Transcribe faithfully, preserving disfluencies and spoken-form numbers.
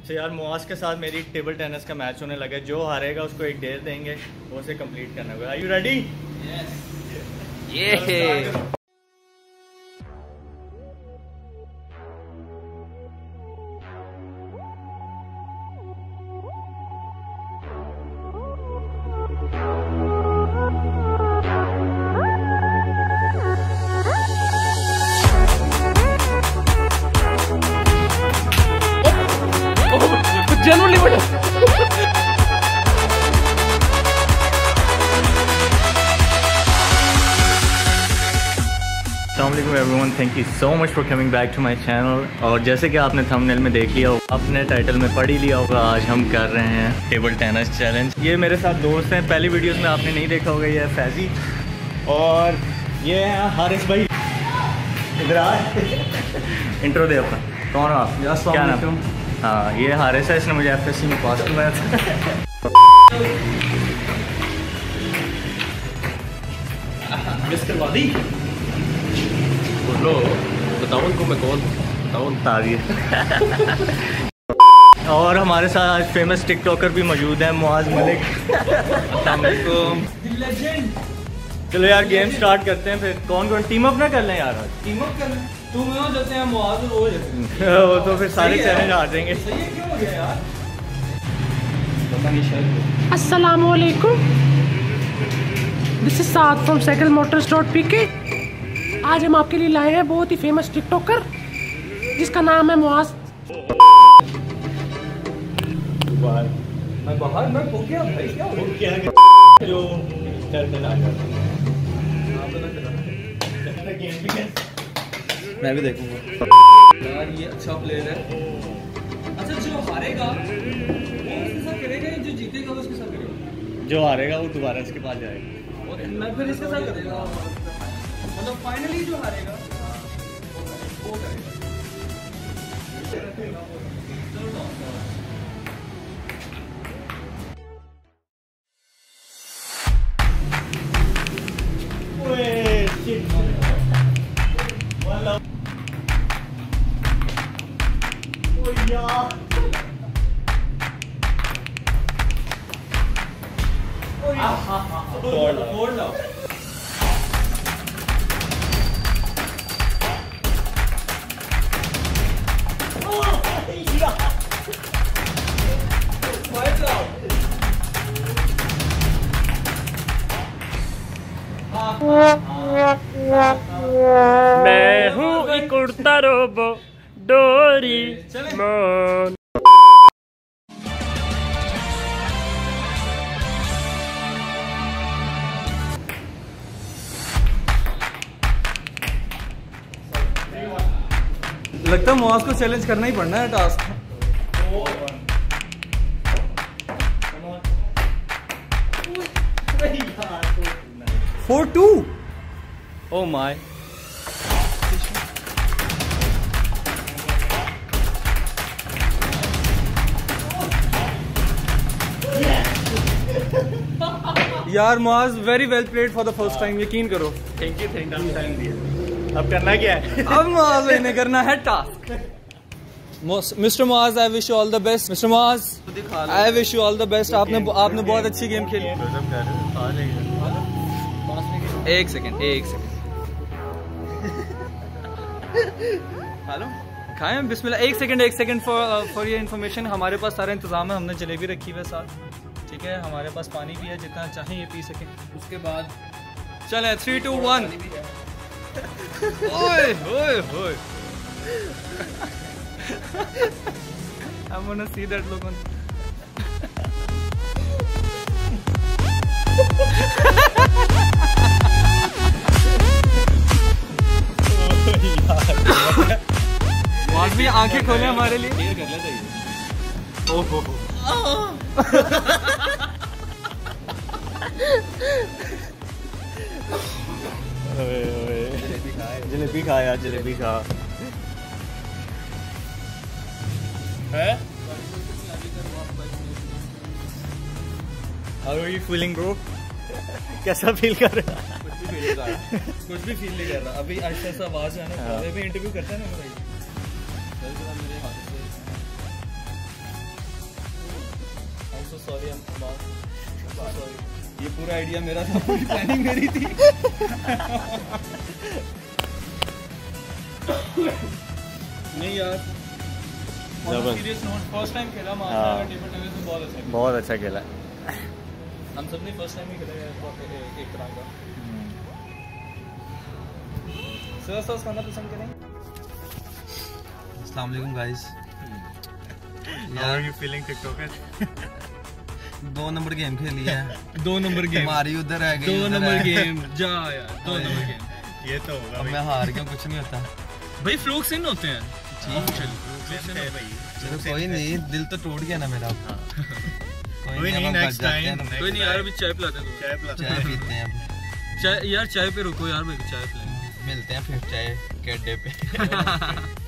तो यार मुआज के साथ मेरी टेबल टेनिस का मैच होने लगा है। जो हारेगा उसको एक डेयर देंगे, वो उसे कंप्लीट करना होगा। Are you ready? यस। ये Generally, what? अस्सलामुअलैकुम everyone, thank you so much for coming back to my channel. और जैसे कि आपने थंबनेल में देख लिया, अपने टाइटल में पढ़ ही लिया होगा, आज हम कर रहे हैं टेबल टेनिस चैलेंज। ये मेरे साथ दोस्त हैं, पहली वीडियोस में आपने नहीं देखा होगा। ये है फैजी और ये है हारिस भाई। इधर आ इंट्रो दे अपना। कौन हो आप? क्या नाम? हाँ, ये हारिस है, इसने मुझे एफ एस सी में पास करवाया था। मिस्टर वादी, बोलो, बताओ उनको मैं कौन बताओ तारीफ। और हमारे साथ आज फेमस टिकटॉकर भी मौजूद है, मुआज मलिक। चलो यार गेम स्टार्ट करते हैं। फिर कौन कौन टीम अप ना कर लें यार? टीम अप कर लें। तुम हो जाते हैं मुआज और वो जाते हैं। वो तो फिर सारे चैलेंज आ जाएंगे। सही है, क्यों हो गया यार? पता नहीं शायद। अस्सलामुअलैकुम, this is Saad from cycle motors dot P K. आज हम आपके लिए लाए हैं बहुत ही फेमस टिकटॉकर जिसका नाम है मुआज। मैं बाहर मैं हो गया भाई, क्या हो क्या जो चल आ मैं भी देखूंगा यार। ये अच्छा प्लेयर है। अच्छा, जो हारेगा वो उसके साथ करेगा, जो जीतेगा वो उसके साथ करेगा? जो हारेगा वो दोबारा इसके पास जाएगा। और मैं फिर इसके साथ करेगा, मतलब फाइनली जो हारेगा वो करेगा। तोड़ लो। मैं हूँ एक उड़ता रोबो डोरी मोन। लगता है मुआज को चैलेंज करना ही पड़ना है task. Four two. Oh my, यार Muaz very well played for the first time, यकीन करो। Thank you thank you time दिया। अब करना क्या है? अब मुआज इन्हें करना है task. Mister Muaz, I wish you all the best. Mister Muaz, I wish you all the best. आपने आपने बहुत अच्छी गेम खेली। एक सेकेंड एक सेकेंड हेलो, खाएं बिस्मिल्लाह। एक सेकंड एक second for for your information, हमारे पास सारा इंतजाम है। हमने जलेबी रखी हुई है साथ, ठीक है। हमारे पास पानी भी है, जितना चाहें ये पी सकें। उसके बाद चले थ्री टू वन। ओए ओए ओए, I wanna see that look on. आज भी आंखें खोले हमारे लिए। क्लियर कर लेते हैं। ओहो जलेबी खा यार, जलेबी खा। है? How are you feeling, bro? कैसा फील कर रहा है? कुछ भी फील नहीं कर रहा, कुछ भी फील नहीं कर रहा। अभी ऐसा ऐसा आवाज है ना, कॉलेज में इंटरव्यू करता है ना भाई। सॉरी सॉरी, ये पूरा आइडिया मेरा था, पूरी प्लानिंग मेरी थी। नहीं यार, सीरियस नोट, फर्स्ट टाइम खेला माशाल्लाह टेबल टेनिस में, बहुत अच्छा बहुत अच्छा खेला। हम सब ने फर्स्ट टाइम ही खेला है एक तरह का। सोया सॉस खाना पसंद करें? अस्सलाम वालेकुम गाइस। यार यू फीलिंग टिकटॉकर? दो नंबर गेम खेली है। दो नंबर गेम हमारी उधर है गई, दो नंबर गेम जा यार, दो नंबर गेम। ये तो होगा अब मैं हार गया, कुछ नहीं होता भाई, फ्लूक्स इन होते हैं। ठीक चलो कोई नहीं, दिल तो टूट गया ना मेरा। कोई नहीं, नेक्स्ट टाइम। कोई नहीं यार, अभी चाय पिलाते हैं, चाय पिलाते चाय पीते हैं अब। चाय यार, चाय पे रुको यार, भाई चाय पिलाएंगे। मिलते हैं फिर चाय के अड्डे पे।